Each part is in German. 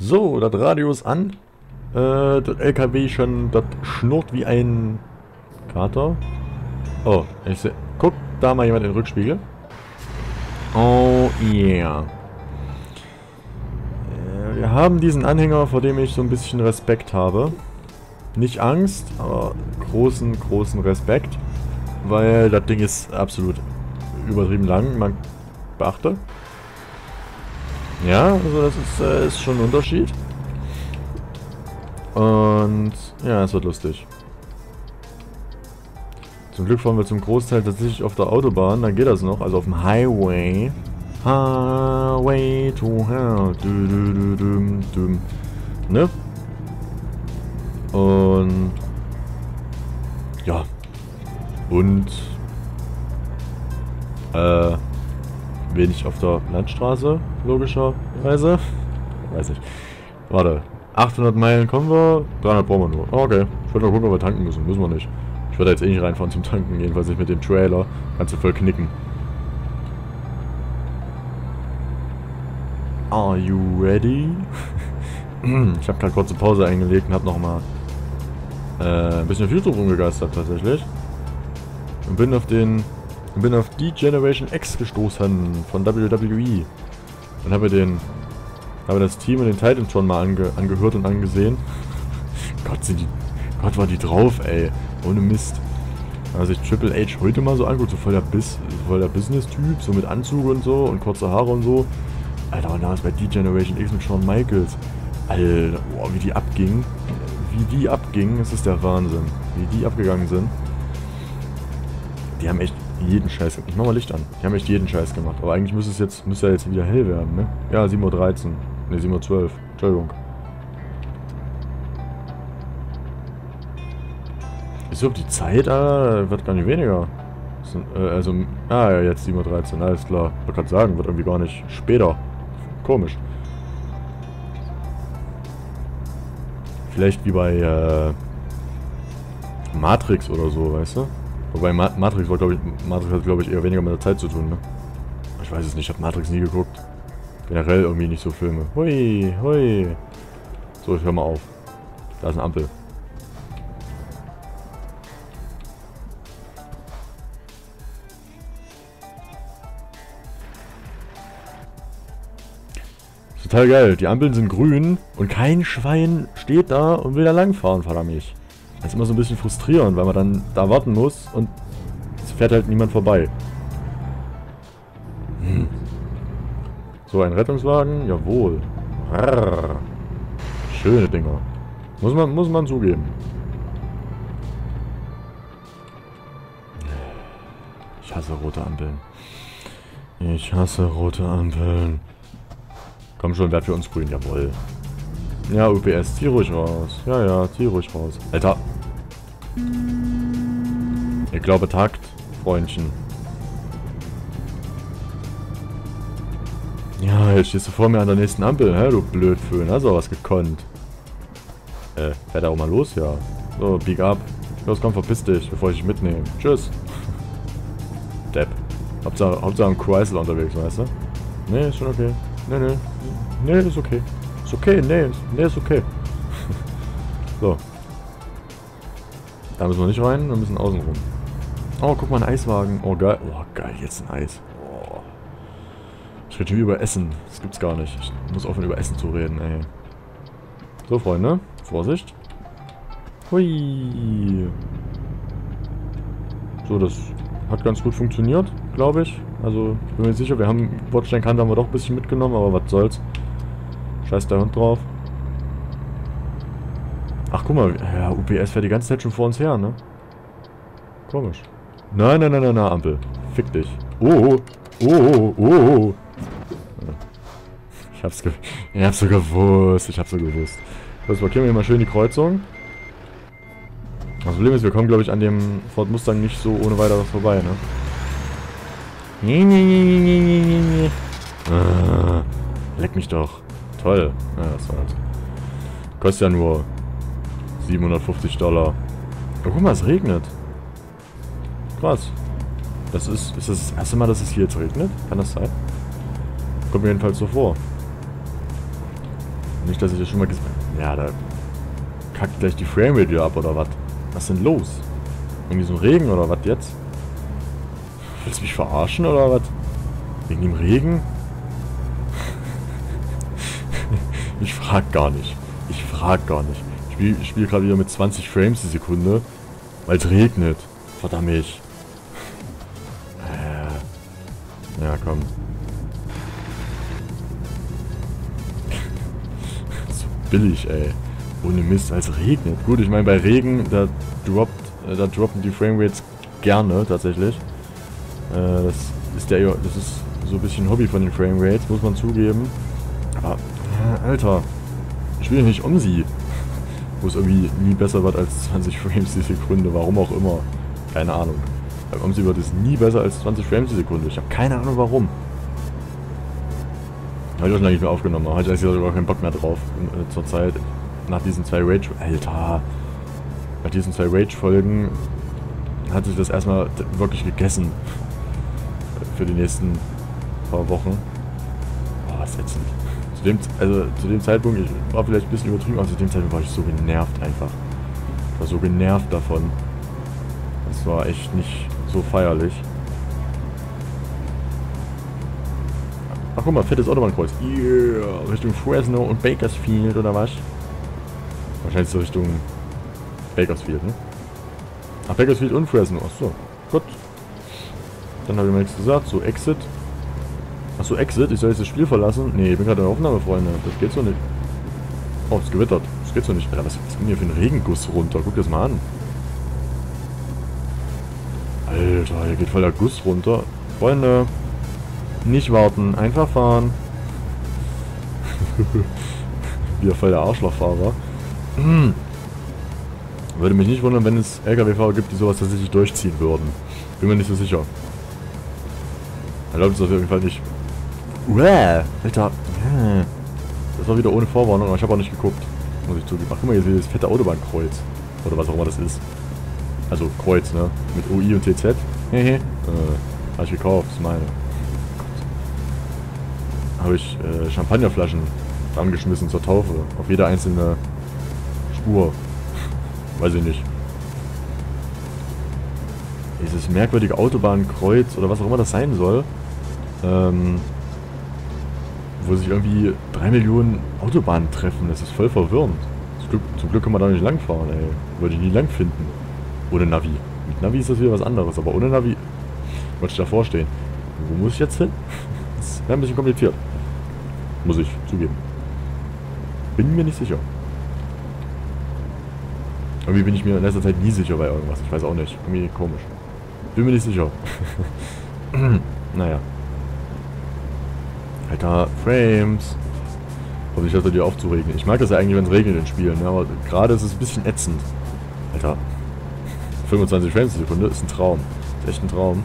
So, das Radio ist an. Das LKW schon, das schnurrt wie ein Kater. Oh, ich seh. Guck, da mal jemand in den Rückspiegel. Oh yeah. Wir haben diesen Anhänger, vor dem ich so ein bisschen Respekt habe. Nicht Angst, aber großen Respekt. Weil das Ding ist absolut übertrieben lang. Man beachte. Ja, also das ist schon ein Unterschied. Und ja, es wird lustig. Zum Glück fahren wir zum Großteil tatsächlich auf der Autobahn, dann geht das noch, also auf dem Highway. Highway to hell. Ne? Und ja. Und wenig auf der Landstraße, logischerweise. Weiß ich. Warte. 800 Meilen kommen wir, 300 brauchen wir nur. Oh, okay. Ich wollte noch gucken, ob wir tanken müssen. Müssen wir nicht. Ich werde jetzt eh nicht reinfahren zum Tanken, jedenfalls nicht mit dem Trailer. Kannst du voll knicken. Are you ready? Ich habe gerade kurze Pause eingelegt und habe nochmal ein bisschen auf YouTube rumgegeistert tatsächlich. Und bin auf die Generation X gestoßen von WWE. Und habe das Team und den Titantron mal angehört und angesehen. Gott, war die drauf, ey. Ohne Mist. Also ich Triple H heute mal so anguckt, so voll der Business-Typ, so mit Anzug und so und kurze Haare und so. Alter, und da ist bei D-Generation X mit Shawn Michaels. Alter, boah, wie die abgingen. Das ist der Wahnsinn. Wie die abgegangen sind. Die haben echt jeden Scheiß gemacht. Ich mach mal Licht an. Die haben echt jeden Scheiß gemacht. Aber eigentlich müsste ja jetzt wieder hell werden, ne? Ja, 7:13 Uhr. Ne, 7:12 Uhr. Entschuldigung. Ist überhaupt die Zeit? Wird gar nicht weniger. Ja, jetzt 7:13 Uhr. Alles klar. Ich wollte gerade sagen, wird irgendwie gar nicht später. Komisch. Vielleicht wie bei Matrix oder so, weißt du? Wobei Matrix hat, glaube ich, eher weniger mit der Zeit zu tun, ne? Ich weiß es nicht, ich habe Matrix nie geguckt. Generell irgendwie nicht so Filme. Hui, hui. So, ich hör mal auf. Da ist eine Ampel. Total geil. Die Ampeln sind grün und kein Schwein steht da und will da langfahren, verdammt mich. Das ist immer so ein bisschen frustrierend, weil man dann da warten muss und es fährt halt niemand vorbei. So, ein Rettungswagen, jawohl. Arr. Schöne Dinger. Muss man zugeben. Ich hasse rote Ampeln. Ich hasse rote Ampeln. Komm schon, werd für uns grün, jawohl. Ja, UPS, zieh ruhig raus. Ja, zieh ruhig raus. Alter. Ich glaube, Takt, Freundchen. Ja, jetzt stehst du vor mir an der nächsten Ampel, hä, du Blödföhn. Hast du was gekonnt. Fährt er auch mal los, ja. So, bieg ab. Los, komm, verpiss dich, bevor ich dich mitnehme. Tschüss. Depp. Hauptsache am Chrysler unterwegs, weißt du? Nee, ist schon okay. Nee, ist okay. Ist okay, nee, ist okay. So. Da müssen wir nicht rein, wir müssen außen rum. Oh, guck mal, ein Eiswagen. Oh, geil. Oh, geil, jetzt ein Eis. Oh. Ich rede hier über Essen. Das gibt's gar nicht. Ich muss aufhören, über Essen zu reden, ey. So, Freunde. Vorsicht. Hui. So, das hat ganz gut funktioniert, glaube ich. Also, ich bin mir nicht sicher. Wir haben Bordsteinkante haben wir doch ein bisschen mitgenommen, aber was soll's. Scheiß der Hund drauf. Ach, guck mal. Ja, UPS fährt die ganze Zeit schon vor uns her, ne? Komisch. Nein, Ampel. Fick dich. Oh. Ich hab's so gewusst. Jetzt markieren wir hier mal schön die Kreuzung. Das Problem ist, wir kommen, glaube ich, an dem Ford Mustang nicht so ohne weiteres vorbei, ne? Leck mich doch. Toll. Ja, das war's. Kostet ja nur $750. Oh, guck mal, es regnet. Krass. Ist das erste Mal, dass es hier jetzt regnet? Kann das sein? Kommt mir jedenfalls so vor. Nicht, dass ich das schon mal gesagt habe. Ja, da kackt gleich die Framerate wieder ab, oder was? Was ist denn los? Irgendwie so ein Regen, oder was jetzt? Willst du mich verarschen, oder was? Wegen dem Regen? Ich frag gar nicht. Ich frag gar nicht. Ich spiel gerade wieder mit 20 Frames die Sekunde, weil es regnet. Verdammt. Ja, komm. So billig, ey. Ohne Mist, als regnet. Gut, ich meine, bei Regen, da droppen die Framerates gerne, tatsächlich. Das ist so ein bisschen Hobby von den Framerates, muss man zugeben. Aber, Alter, ich will nicht um sie. Wo es irgendwie nie besser wird als 20 Frames die Sekunde, warum auch immer. Keine Ahnung. Beim OMSI wird es nie besser als 20 Frames die Sekunde. Ich habe keine Ahnung warum. Habe ich auch schon lange nicht mehr aufgenommen, aber heute ist ja sogar keinen Bock mehr drauf. Zur Zeit, nach diesen 2 Rage... Alter! Nach diesen 2 Rage-Folgen hat sich das erstmal wirklich gegessen. Für die nächsten paar Wochen. Boah, ist ätzend. Zu dem Zeitpunkt, ich war vielleicht ein bisschen übertrieben, aber zu dem Zeitpunkt war ich so genervt einfach. Ich war so genervt davon. Das war echt nicht so feierlich. Ach guck mal, fettes Autobahnkreuz. Yeah, Richtung Fresno und Bakersfield oder was? Wahrscheinlich so Richtung Bakersfield, ne? Ach, Bakersfield und Fresno. Achso, gut. Dann habe ich mir nichts gesagt. So, Exit. Achso, Exit? Ich soll jetzt das Spiel verlassen? Nee, ich bin gerade in der Aufnahme, Freunde. Das geht so nicht. Oh, es gewittert. Das geht so nicht. Alter, was kommt hier für ein Regenguss runter? Guck das mal an. Alter, hier geht voll der Guss runter. Freunde, nicht warten, einfach fahren. Wieder voll der Arschlochfahrer. Würde mich nicht wundern, wenn es LKW-Fahrer gibt, die sowas tatsächlich durchziehen würden. Bin mir nicht so sicher. Erlaubt es auf jeden Fall nicht. Uäh, Alter. Das war wieder ohne Vorwarnung, aber ich habe auch nicht geguckt. Muss ich zugeben. Ach, guck mal, hier ist das fette Autobahnkreuz. Oder was auch immer das ist. Also Kreuz, ne? Mit UI und TZ. Hehe. Habe ich gekauft, ist meine. Habe ich Champagnerflaschen dran geschmissen zur Taufe. Auf jede einzelne Spur. Weiß ich nicht. Dieses merkwürdige Autobahnkreuz oder was auch immer das sein soll. Wo sich irgendwie 3 Millionen Autobahnen treffen. Das ist voll verwirrend. Zum Glück kann man da nicht langfahren, ey. Wollte ich nie lang finden. Ohne Navi. Mit Navi ist das wieder was anderes, aber ohne Navi wollte ich davor stehen. Wo muss ich jetzt hin? Das wäre ein bisschen kompliziert. Muss ich zugeben. Bin mir nicht sicher. Irgendwie bin ich mir in letzter Zeit nie sicher bei irgendwas. Ich weiß auch nicht. Irgendwie komisch. Bin mir nicht sicher. Naja. Alter, Frames. Hoffe ich, dass er dir aufzuregen. Ich mag das ja eigentlich, wenn es regnet in Spielen, ne? Aber gerade ist es ein bisschen ätzend. Alter. 25 Frames die Sekunde ist ein Traum. Ist echt ein Traum.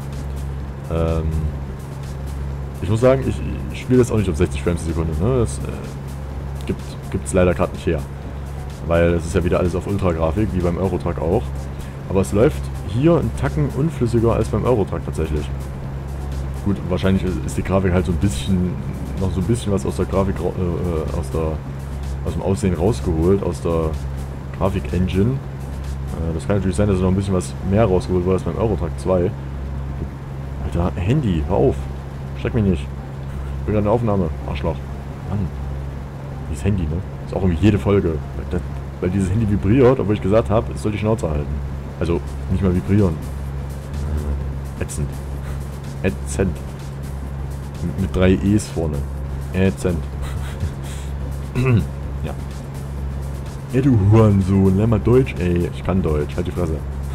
Ich muss sagen, ich spiele das auch nicht auf 60 Frames die Sekunde, ne? Das gibt's leider gerade nicht her. Weil es ist ja wieder alles auf Ultra-Grafik, wie beim Eurotruck auch. Aber es läuft hier einen Tacken unflüssiger als beim Eurotruck tatsächlich. Gut, wahrscheinlich ist die Grafik halt so ein bisschen, noch so ein bisschen was aus der Grafik, aus dem Aussehen rausgeholt, aus der Grafik-Engine. Das kann natürlich sein, dass noch ein bisschen was mehr rausgeholt wurde als beim Eurotruck 2. Alter, Handy, hör auf. Schreck mich nicht. Ich bin gerade in der Aufnahme. Arschloch. Mann. Dieses Handy, ne? Ist auch irgendwie jede Folge. Weil dieses Handy vibriert, obwohl ich gesagt habe, es soll die Schnauze halten. Also, nicht mal vibrieren. Ätzend. Ätzend. Mit 3 E's vorne. Ätzend. Ja. Ja, du Hurensohn. Lern mal Deutsch, ey. Ich kann Deutsch. Halt die Fresse.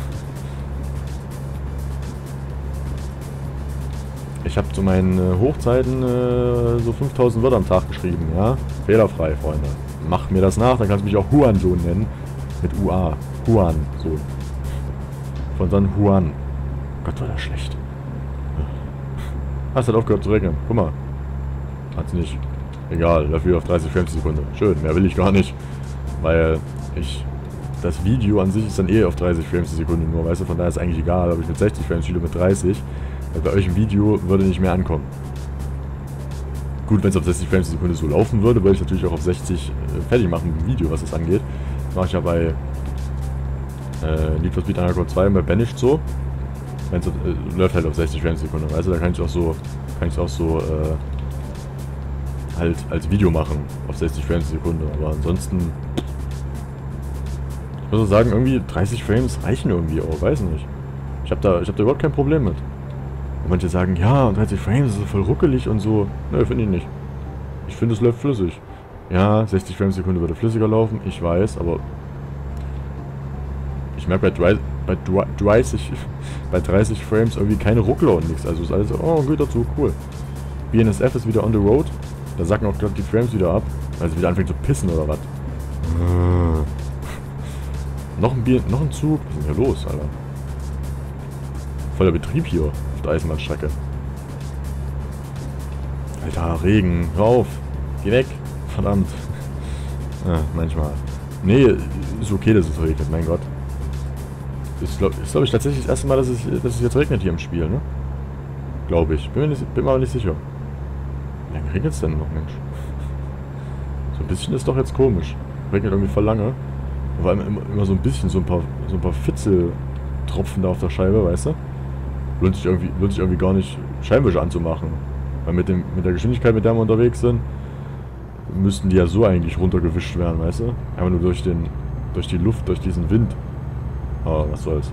Ich habe zu meinen Hochzeiten so 5000 Wörter am Tag geschrieben, ja? Fehlerfrei, Freunde. Mach mir das nach, dann kannst du mich auch Hurensohn nennen. Mit UA. Hurensohn. Von dann Huan. Gott, war das schlecht. Es hat aufgehört zu regnen. Guck mal. Hat's nicht. Egal, dafür auf 30 Frames die Sekunde. Schön, mehr will ich gar nicht. Weil das Video an sich ist dann eh auf 30 Frames die Sekunde nur, weißt du, von daher ist eigentlich egal, ob ich mit 60 Frames spiele mit 30. Weil bei euch im Video würde nicht mehr ankommen. Gut, wenn es auf 60 Frames die Sekunde so laufen würde, würde ich natürlich auch auf 60 fertig machen im Video, was das angeht. Das mache ich ja bei Need for Speed Underground 2 bei Banished so. Wenn's läuft halt auf 60 Frames die Sekunde, weißt du, da kann ich auch so halt als Video machen auf 60 Frames die Sekunde, aber ansonsten ich muss auch sagen, irgendwie 30 Frames reichen irgendwie auch, weiß nicht. Ich hab da überhaupt kein Problem mit. Und manche sagen, ja, 30 Frames ist so voll ruckelig und so. Nö, finde ich nicht. Ich finde, es läuft flüssig. Ja, 60 Frames die Sekunde würde flüssiger laufen, ich weiß, aber ich merke bei 30 Frames irgendwie keine Ruckler und nichts. Also ist alles so, oh, geht dazu, cool. BNSF ist wieder on the road. Da sacken auch gerade die Frames wieder ab, weil sie wieder anfängt zu pissen oder was. Noch ein Zug? Was ist denn hier los, Alter? Voller Betrieb hier auf der Eisenbahnstrecke. Alter, Regen, hör auf. Geh weg. Verdammt. Ja, manchmal. Nee, ist okay, dass es regnet, mein Gott. Ist glaube ich, tatsächlich das erste Mal, dass es jetzt regnet hier im Spiel, ne? Glaube ich. Bin mir aber nicht sicher. Wie lange regnet es denn noch, Mensch? So ein bisschen ist doch jetzt komisch. Regnet irgendwie voll lange. Vor allem immer so ein bisschen, so ein paar Fitzeltropfen da auf der Scheibe, weißt du? Lohnt sich irgendwie gar nicht, Scheinwischer anzumachen. Weil mit der Geschwindigkeit, mit der wir unterwegs sind, müssten die ja so eigentlich runtergewischt werden, weißt du? Einfach nur durch die Luft, durch diesen Wind. Aber was soll's.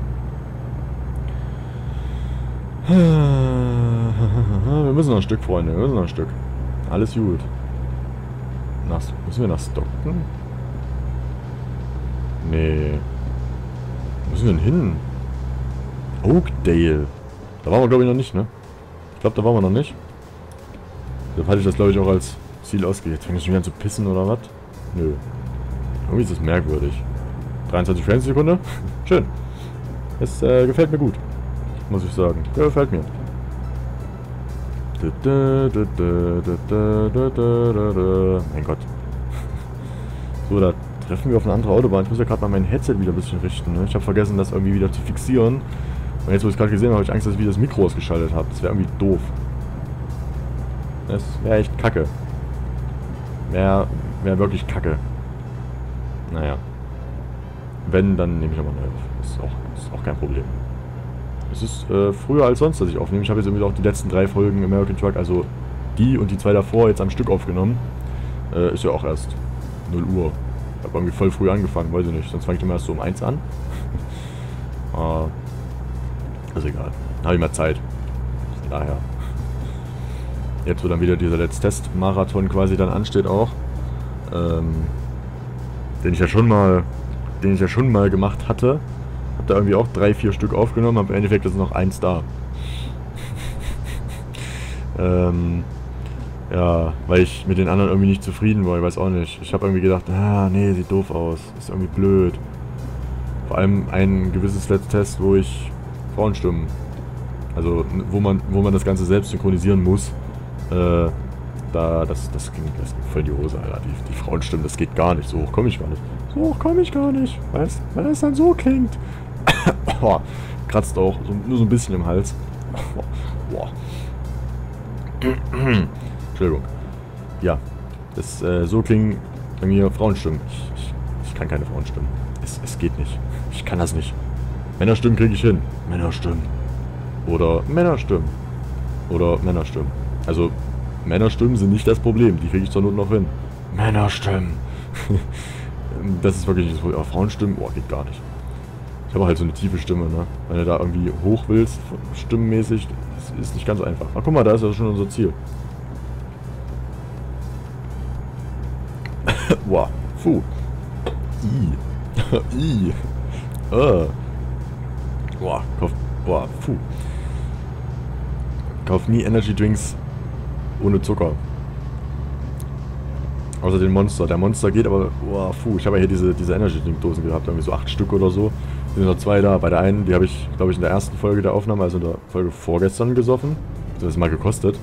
Wir müssen noch ein Stück, Freunde. Wir müssen noch ein Stück. Alles gut. Müssen wir nach Stockton? Nee. Wo müssen wir denn hin? Oakdale. Da waren wir, glaube ich, noch nicht, ne? Ich glaube, da waren wir noch nicht. Deshalb hatte ich das, glaube ich, auch als Ziel ausgelegt. Fängt es schon wieder an zu pissen oder was? Nö. Irgendwie ist das merkwürdig. 23 Frames die Sekunde? Schön. Es gefällt mir gut. Muss ich sagen. Gefällt mir. Mein Gott. So, da treffen wir auf eine andere Autobahn. Ich muss ja gerade mal mein Headset wieder ein bisschen richten. Ne? Ich habe vergessen, das irgendwie wieder zu fixieren. Und jetzt, wo ich es gerade gesehen habe, habe ich Angst, dass ich wieder das Mikro ausgeschaltet habe. Das wäre irgendwie doof. Das wäre echt kacke. Wäre wirklich kacke. Naja. Wenn, dann nehme ich aber neu auf. Ist auch kein Problem. Es ist früher als sonst, dass ich aufnehme. Ich habe jetzt irgendwie auch die letzten 3 Folgen American Truck, also die und die 2 davor, jetzt am Stück aufgenommen. Ist ja auch erst 0 Uhr. Ich habe irgendwie voll früh angefangen, weiß ich nicht. Sonst fange ich immer erst so um 1 an. Ist egal. Dann habe ich mal Zeit. Von daher. Jetzt, wo dann wieder dieser letzte Testmarathon quasi dann ansteht auch. Den ich ja schon mal gemacht hatte. Hab da irgendwie auch 3, 4 Stück aufgenommen, aber im Endeffekt ist noch 1 da. Ja, weil ich mit den anderen irgendwie nicht zufrieden war, ich weiß auch nicht. Ich habe irgendwie gedacht, nee, sieht doof aus, ist irgendwie blöd. Vor allem ein gewisses Let's Test, wo ich Frauenstimmen, also wo man das Ganze selbst synchronisieren muss, das ging voll in die Hose, Alter. Die Frauenstimmen, das geht gar nicht, so hoch komme ich gar nicht. So hoch komme ich gar nicht, weißt du, weil das dann so klingt. Boah, kratzt auch, nur so ein bisschen im Hals. Boah. Entschuldigung. Ja, so klingen bei mir Frauenstimmen. Ich kann keine Frauenstimmen. Es geht nicht. Ich kann das nicht. Männerstimmen kriege ich hin. Männerstimmen. Oder Männerstimmen. Oder Männerstimmen. Also, Männerstimmen sind nicht das Problem. Die kriege ich zur Not noch hin. Männerstimmen. Das ist wirklich nicht das Problem. Aber Frauenstimmen, boah, geht gar nicht. Ich habe halt so eine tiefe Stimme, ne? Wenn du da irgendwie hoch willst, stimmenmäßig, ist nicht ganz so einfach. Ach, guck mal, da ist ja schon unser Ziel. Boah, puh. I. Boah, puh. Kauf nie Energy Drinks ohne Zucker. Außer den Monster. Der Monster geht aber, boah, puh. Ich habe ja hier diese Energy Drink Dosen gehabt, irgendwie so 8 Stück oder so. Sind noch 2 da. Bei der einen, die habe ich, glaube ich, in der ersten Folge der Aufnahme, also in der Folge vorgestern gesoffen. Das ist mal gekostet.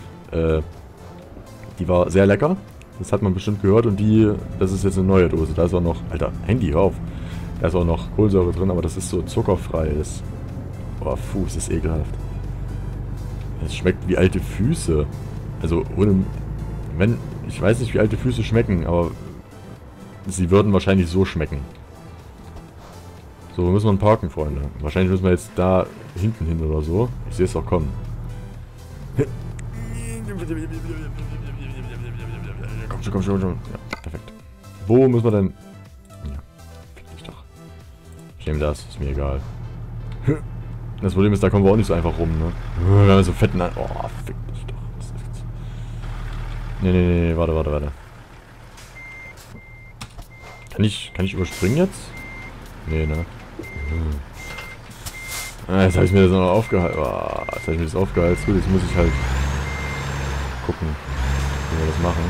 Die war sehr lecker. Das hat man bestimmt gehört und das ist jetzt eine neue Dose. Da ist auch noch, Alter, Handy, hör auf. Da ist auch noch Kohlensäure drin, aber das ist so zuckerfrei. Boah, ist das ekelhaft. Es schmeckt wie alte Füße. Also ohne... Wenn... Ich weiß nicht, wie alte Füße schmecken, aber... Sie würden wahrscheinlich so schmecken. So, wo müssen wir parken, Freunde? Wahrscheinlich müssen wir jetzt da hinten hin oder so. Ich sehe es doch kommen. Komm schon. Ja, perfekt. Wo müssen wir denn... Ja, fick dich doch. Ich nehme das, ist mir egal. Das Problem ist, da kommen wir auch nicht so einfach rum, ne? Wir haben so fetten... Oh, fick dich doch. Was ist das jetzt? Nee, warte. Kann ich überspringen jetzt? Nee, ne? Jetzt habe ich mir das noch aufgehalten. Oh, jetzt habe ich mir das aufgehalten. Gut, jetzt muss ich halt gucken, wie wir das machen.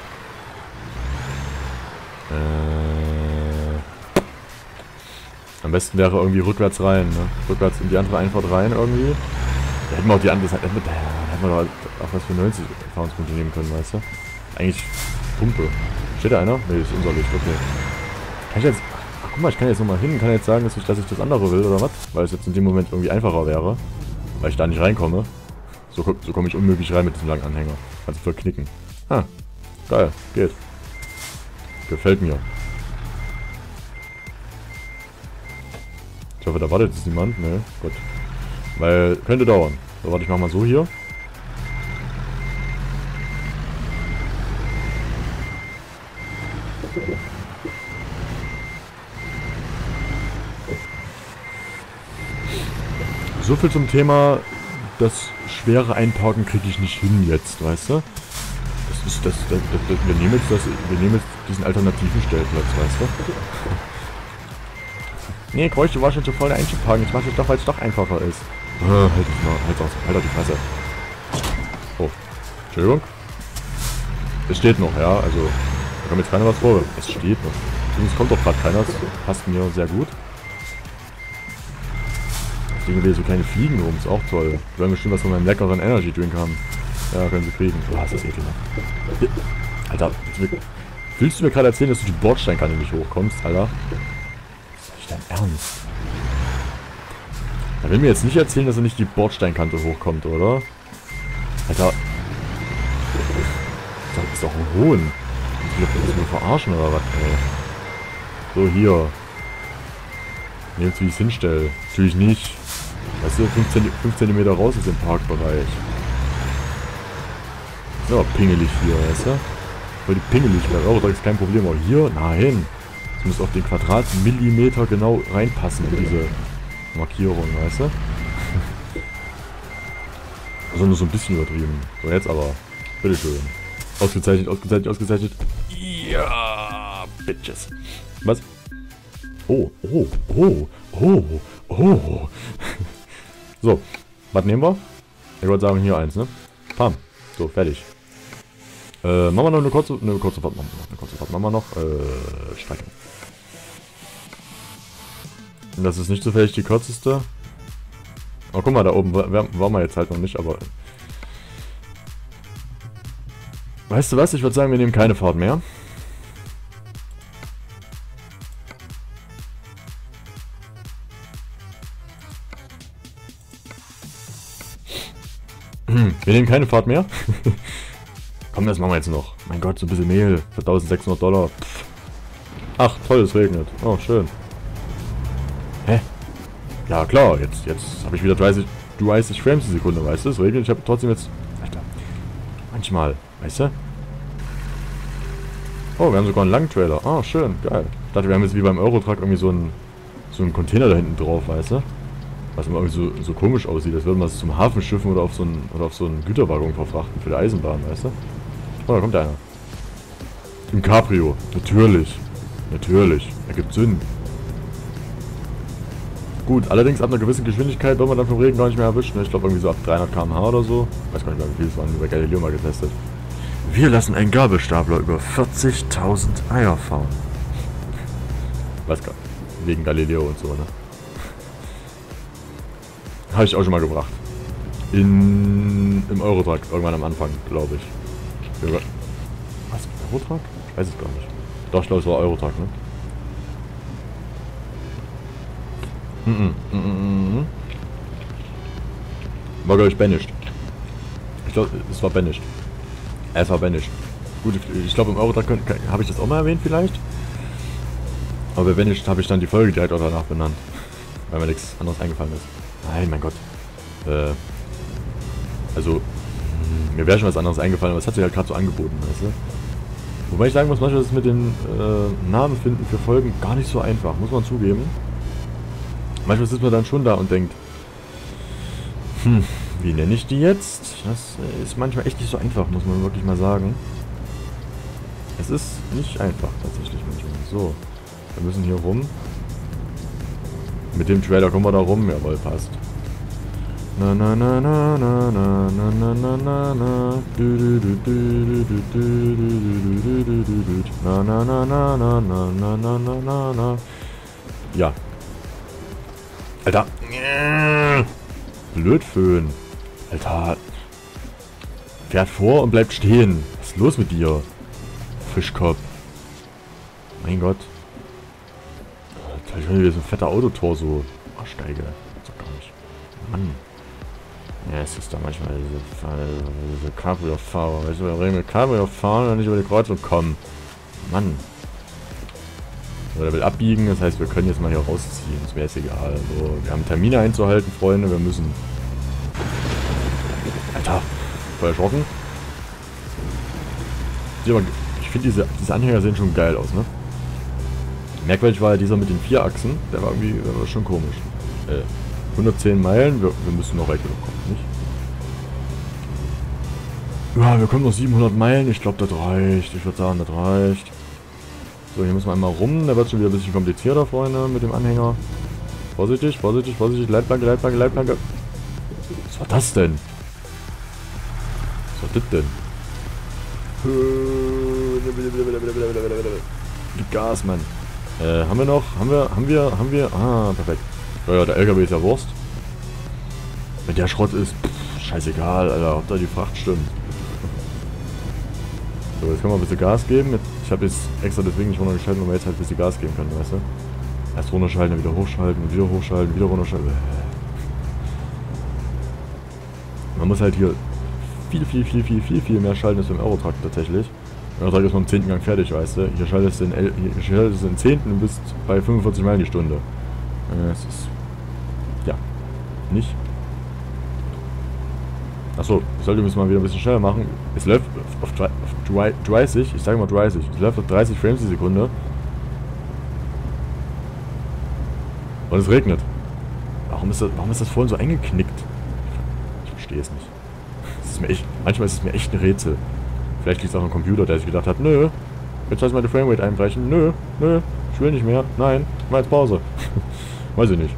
Am besten wäre irgendwie rückwärts rein, ne? Rückwärts in die andere Einfahrt rein irgendwie. Da hätten wir auch die andere Seite. Da hätten wir doch auch was für 90 Erfahrungspunkte nehmen können, weißt du? Eigentlich Pumpe. Steht da einer? Ne, ist unser Licht, okay. Kann ich jetzt... Ach, guck mal, ich kann jetzt nochmal hin, kann jetzt sagen, dass ich das andere will, oder was? Weil es jetzt in dem Moment irgendwie einfacher wäre. Weil ich da nicht reinkomme. So komme ich unmöglich rein mit diesem langen Anhänger. Kannst du voll knicken. Ah, geil, geht. Gefällt mir. Ich hoffe, da wartet jetzt niemand. Ne, gut. Weil, könnte dauern. So, warte, ich mach mal so hier. So viel zum Thema, das schwere Einparken kriege ich nicht hin jetzt, weißt du? Wir nehmen jetzt diesen alternativen Stellplatz, weißt du? Nee, Kreusch, du warst schon zu voll einzuparken. Ich mach das doch, weil es doch einfacher ist. Halt doch die Fresse. Oh, Entschuldigung. Es steht noch, ja, also, da kommt jetzt keiner was vor. Es steht noch. Übrigens kommt doch gerade keiner, das passt mir sehr gut. Da fliegen wieder so kleine Fliegen rum, ist auch toll. Wir werden bestimmt was von meinem leckeren Energy Drink haben. Ja, können sie kriegen. Oh, ist das ekelhaft. Alter, willst du mir gerade erzählen, dass du die Bordsteinkante nicht hochkommst, Alter? Ist nicht dein Ernst? Er will mir jetzt nicht erzählen, dass er nicht die Bordsteinkante hochkommt, oder? Alter. Das ist doch ein Hohn. Willst du mich verarschen oder was, ey? So, hier. Jetzt wie ich es hinstelle. Natürlich nicht. Weißt du, 5 cm raus ist im Parkbereich. Ja, pingelig hier, weißt du? Weil die pingelig wäre, aber da ist kein Problem. Aber hier, nein. Es muss auf den Quadratmillimeter genau reinpassen in diese Markierung, weißt du? Also nur so ein bisschen übertrieben. So, jetzt aber. Bitteschön. Ausgezeichnet. Ja, Bitches. Was? Oh. So, was nehmen wir? Ich wollte sagen, hier eins, ne? Pam. So, fertig. Machen wir noch eine kurze Fahrt. Machen wir noch. Strecke. Das ist nicht zufällig die kürzeste. Oh, guck mal, da oben waren wir jetzt halt noch nicht, aber... Weißt du was? Ich würde sagen, wir nehmen keine Fahrt mehr. Wir nehmen keine Fahrt mehr. Komm, das machen wir jetzt noch. Mein Gott, so ein bisschen Mehl für $1600. Pff. Ach, toll, es regnet. Oh, schön. Hä? Ja, klar, jetzt habe ich wieder 30 Frames die Sekunde, weißt du? Es regnet, ich habe trotzdem jetzt... Alter. Manchmal, weißt du? Oh, wir haben sogar einen langen Trailer. Oh, schön, geil. Ich dachte, wir haben jetzt wie beim Eurotruck irgendwie so einen Container da hinten drauf, weißt du? Was immer irgendwie so komisch aussieht, als würden wir es zum Hafen schiffen oder auf so einen Güterwaggon verfrachten für die Eisenbahn, weißt du? Oh, da kommt einer. Im Cabrio. Natürlich. Ergibt Sinn. Gut, allerdings ab einer gewissen Geschwindigkeit wird man dann vom Regen gar nicht mehr erwischt. Ne? Ich glaube irgendwie so ab 300 km/h oder so. Weiß gar nicht mehr, wie viel es waren. Über Galileo mal getestet. Wir lassen einen Gabelstapler über 40.000 Eier fahren. Weiß gar nicht. Wegen Galileo und so, ne? Habe ich auch schon mal gebracht. Im Eurotruck, irgendwann am Anfang, glaube ich. Was? Eurotruck? Ich weiß es gar nicht. Doch, ich glaube, es war Eurotruck, ne? War, glaube ich, Banished. Ich glaube, es war Banished. Es war Vanish. Gut, ich glaube im Eurotrack habe ich das auch mal erwähnt vielleicht. Aber bei Vanish habe ich dann die Folge direkt auch danach benannt. Weil mir nichts anderes eingefallen ist. Nein, mein Gott. Also, mir wäre schon was anderes eingefallen, aber es hat sich halt gerade so angeboten, weißt du? Wobei ich sagen muss, manchmal ist es mit den Namen finden für Folgen gar nicht so einfach, muss man zugeben. Manchmal sitzt man dann schon da und denkt, wie nenne ich die jetzt? Das ist manchmal echt nicht so einfach, muss man wirklich mal sagen. Es ist nicht einfach, tatsächlich manchmal. So, wir müssen hier rum. Mit dem Trailer kommen wir da rum, jawohl, passt. Na na na na na na na na na na na du du du du du du du du du na na na na na na na na na na na. Ja. Alter. Blödföhn. Alter. Fährt vor und bleibt stehen. Was ist los mit dir? Fischkopf. Mein Gott. Alter, schon wieder so ein fetter Autotorso. Arschgeige. Das doch gar nicht. Mann. Ja, es ist da manchmal diese Cabrio-Fahrer. Weißt du, wir reden mit Cabrio-Fahren und nicht über die Kreuzung kommen. Mann. Oder will abbiegen, das heißt, wir können jetzt mal hier rausziehen. Das wäre jetzt egal. So, wir haben Termine einzuhalten, Freunde. Wir müssen. Alter. Voll erschrocken. Ich finde, diese Anhänger sehen schon geil aus, ne? Merkwürdig war dieser mit den 4 Achsen. Der war irgendwie schon komisch. 110 Meilen, wir müssen noch weit genug kommen, nicht? Ja, wir kommen noch 700 Meilen, ich glaube, das reicht. Ich würde sagen, das reicht. So, hier müssen wir einmal rum, der wird schon wieder ein bisschen komplizierter, Freunde, mit dem Anhänger. Vorsichtig, vorsichtig, vorsichtig, Leitplanke, Leitplanke, Leitplanke. Was war das denn? Was war das denn? Gib Gas, Mann. Haben wir noch? Haben wir? Ah, perfekt. Ja, der LKW ist ja Wurst. Wenn der Schrott ist, scheißegal, Alter, ob da die Fracht stimmt. So, jetzt können wir ein bisschen Gas geben. Ich habe jetzt extra deswegen nicht runtergeschalten, weil wir jetzt halt ein bisschen Gas geben können, weißt du? Erst runterschalten, dann wieder hochschalten, wieder hochschalten, wieder runterschalten. Man muss halt hier viel mehr schalten als beim Eurotrack tatsächlich. Beim Eurotrack ist man im 10. Gang fertig, weißt du? Hier schaltest du in 10. und bist bei 45 Meilen die Stunde. Es ist... Ja. Nicht? Achso, ich sollte es mal wieder ein bisschen schneller machen. Es läuft auf 30, ich sage mal 30. Es läuft auf 30 Frames die Sekunde. Und es regnet. Warum ist das vorhin so eingeknickt? Ich verstehe es nicht. Manchmal ist es mir echt ein Rätsel. Vielleicht liegt es auch am Computer, der sich gedacht hat, nö, jetzt soll ich mal die Framerate einbrechen. Nö, ich will nicht mehr. Nein, ich mach jetzt Pause. Weiß ich nicht.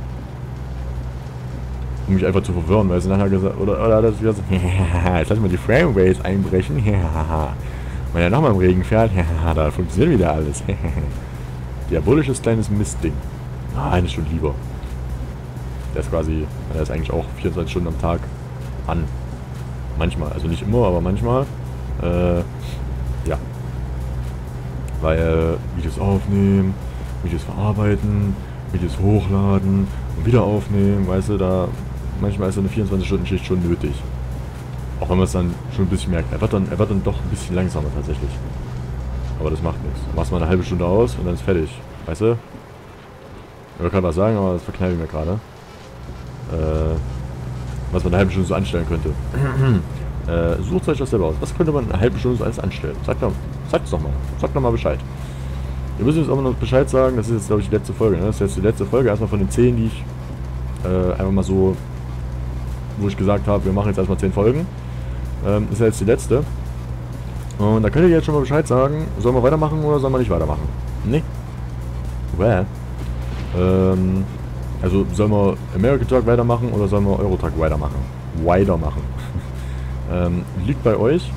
Um mich einfach zu verwirren, weil sie nachher gesagt, oder hat er gesagt, jetzt lass mal die Framerates einbrechen. Wenn er nochmal im Regen fährt, da funktioniert wieder alles. Diabolisches kleines Mistding. Eine Stunde lieber. Der ist eigentlich auch 24 Stunden am Tag an. Manchmal, also nicht immer, aber manchmal. Ja. Weil Videos aufnehmen, Videos verarbeiten, Videos hochladen und wieder aufnehmen, weißt du, da manchmal ist so eine 24-Stunden-Schicht schon nötig. Auch wenn man es dann schon ein bisschen merkt. Er wird dann doch ein bisschen langsamer tatsächlich. Aber das macht nichts. Du machst mal eine halbe Stunde aus und dann ist fertig. Weißt du? Ich will gerade was sagen, aber das verkneife ich mir gerade. Was man eine halbe Stunde so anstellen könnte. Sucht euch das selber aus. Was könnte man eine halbe Stunde so alles anstellen? Sagt es doch mal. Sagt doch mal Bescheid. Wir müssen jetzt auch noch Bescheid sagen. Das ist jetzt, glaube ich, die letzte Folge. Ne? Das ist jetzt die letzte Folge. Erstmal von den 10, die ich einfach mal so, wo ich gesagt habe, wir machen jetzt erstmal 10 Folgen. Ist ja jetzt die letzte. Und da könnt ihr jetzt schon mal Bescheid sagen. Sollen wir weitermachen oder sollen wir nicht weitermachen? Nee. Well. Also sollen wir American Truck weitermachen oder sollen wir Eurotruck weitermachen? Liegt bei euch.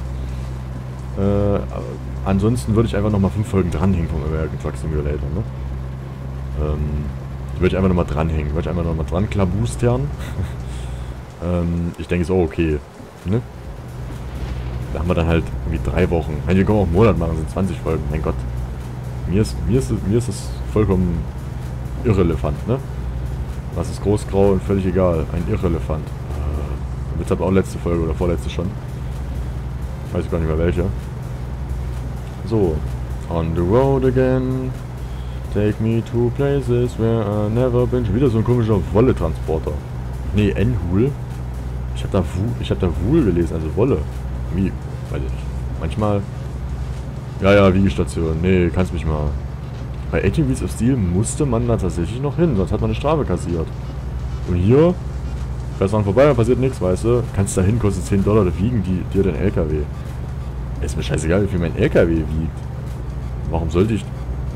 Ansonsten würde ich einfach nochmal 5 Folgen dranhängen vom American Truck Simulator. Ne? Die würde ich einfach nochmal dranhängen. Würde ich einfach nochmal dran klaboostern. Ich denke, ist auch okay. Ne? Da haben wir dann halt irgendwie 3 Wochen. Wir können auch einen Monat machen, sind 20 Folgen. Mein Gott. Mir ist es vollkommen irrelevant, ne? Was ist groß, grau und völlig egal. Ein Irrelevant. Jetzt aber auch letzte Folge oder vorletzte schon. Weiß gar nicht mehr welche. So. On the road again. Take me to places where I never been. Schon wieder so ein komischer Wolle-Transporter. Nee, N-Hul. Ich hab da Wul gelesen, also Wolle. Wie? Weiß ich nicht. Manchmal... Ja, Wiegestation. Nee, kannst mich mal. Bei 18 Wheels of Steel musste man da tatsächlich noch hin, sonst hat man eine Strafe kassiert. Und hier, fährst dran vorbei, passiert nichts, weißt du. Kannst da hin, kostet 10 $, da wiegen dir den LKW. Ist mir scheißegal, wie viel mein LKW wiegt. Warum sollte ich...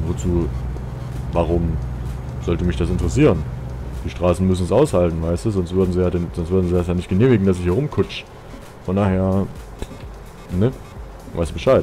Warum sollte mich das interessieren? Die Straßen müssen es aushalten, weißt du, sonst würden sie das ja nicht genehmigen, dass ich hier rumkutsch. Von daher, ne, weißt Bescheid.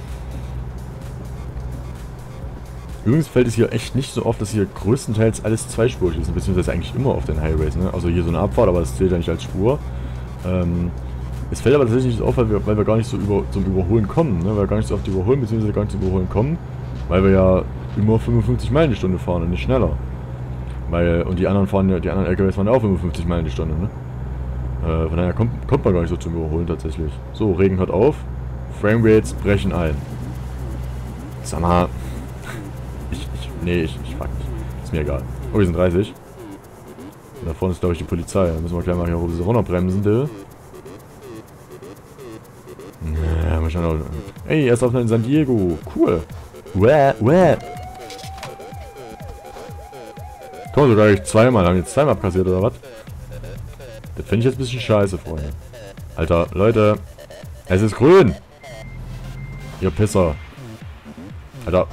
Übrigens fällt es hier echt nicht so auf, dass hier größtenteils alles zweispurig ist, beziehungsweise eigentlich immer auf den Highways, ne? Also hier so eine Abfahrt, aber das zählt ja nicht als Spur. Es fällt aber tatsächlich nicht so auf, weil wir gar nicht so zum Überholen kommen, ne? Weil wir gar nicht so oft überholen, beziehungsweise gar nicht zum Überholen kommen, weil wir ja immer 55 Meilen die Stunde fahren und nicht schneller. Und die anderen LKWs fahren ja auch 55 Meilen die Stunde, ne? Von daher kommt man gar nicht so zum Überholen tatsächlich. So, Regen hört auf. Framerates brechen ein. Sag mal. Ich frag nicht. Ist mir egal. Oh, wir sind 30. Und da vorne ist, glaube ich, die Polizei. Da müssen wir gleich mal hier runterbremsen, du. Ja, mal schauen. Ey, er ist auf in San Diego. Cool. Komm, sogar gleich zweimal. Haben jetzt zweimal abkassiert, oder was? Das finde ich jetzt ein bisschen scheiße, Freunde. Alter, Leute. Es ist grün. Ihr Pisser. Alter.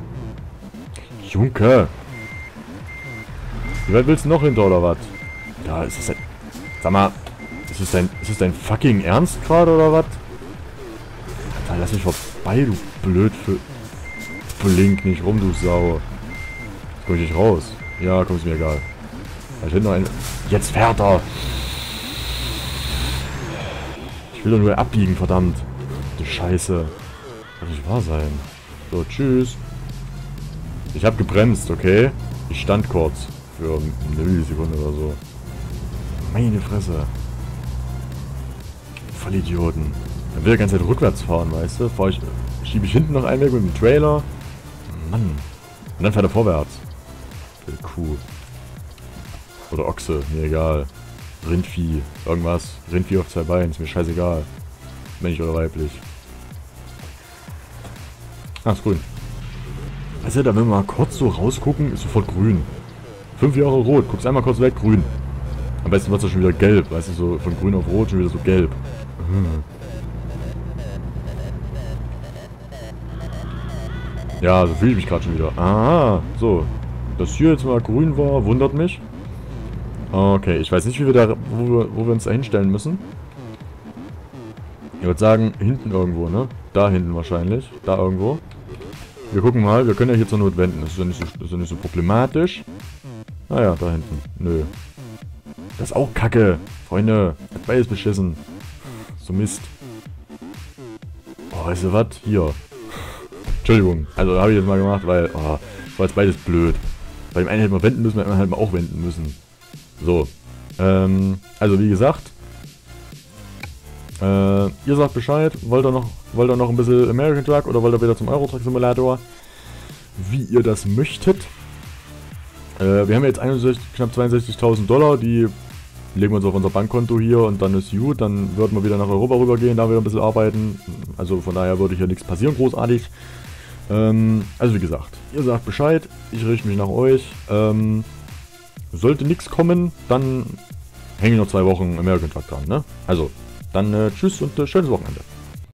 Junge. Wie weit willst du noch hinter, oder was? Ja, ist das ein... Sag mal. Ist das dein fucking Ernst gerade, oder was? Alter, lass mich vorbei, du blöd für... Blink nicht rum, du Sau. Jetzt komm ich nicht raus. Ja, komm, ist mir egal. Ich will noch ein... Jetzt fährt er! Ich will doch nur abbiegen, verdammt. Du Scheiße. Kann nicht wahr sein. So, tschüss. Ich habe gebremst, okay? Ich stand kurz. Für eine Millisekunde oder so. Meine Fresse. Vollidioten. Dann will er die ganze Zeit rückwärts fahren, weißt du? Schiebe ich hinten noch einen weg mit dem Trailer. Mann. Und dann fährt er vorwärts. Kuh. Oder Ochse, mir egal. Rindvieh. Irgendwas. Rindvieh auf 2 Beinen, ist mir scheißegal. Männlich oder weiblich. Ah, ist grün. Weißt du, da wenn wir mal kurz so rausgucken, ist sofort grün. 5 Jahre rot, guckst einmal kurz weg, grün. Am besten wird es schon wieder gelb, weißt du, so von grün auf rot schon wieder so gelb. Ja, so fühle ich mich gerade schon wieder. Aha, so. Dass hier jetzt mal grün war, wundert mich. Okay, ich weiß nicht, wo wir uns da hinstellen müssen. Ich würde sagen, hinten irgendwo, ne? Da hinten wahrscheinlich. Da irgendwo. Wir gucken mal, wir können ja hier zur Not wenden. Das ist ja nicht so problematisch. Naja, da hinten. Nö. Das ist auch Kacke. Freunde, hat beides beschissen. So Mist. Oh, weißt du was? Hier. Entschuldigung. Also, habe ich jetzt mal gemacht, weil... Oh, war jetzt beides blöd. Bei dem einen hätten wir wenden müssen, bei dem anderen hätten wir auch wenden müssen. So. Also, wie gesagt... ihr sagt Bescheid, wollt ihr noch ein bisschen American Truck oder wollt ihr wieder zum Euro Truck Simulator? Wie ihr das möchtet. Wir haben jetzt knapp 62.000 $, die legen wir uns auf unser Bankkonto hier und dann ist gut, dann würden wir wieder nach Europa rübergehen, da wieder ein bisschen arbeiten. Also von daher würde hier nichts passieren großartig. Also wie gesagt, ihr sagt Bescheid, ich richte mich nach euch. Sollte nichts kommen, dann hängen noch 2 Wochen American Truck dran, ne? Also, dann tschüss und schönes Wochenende.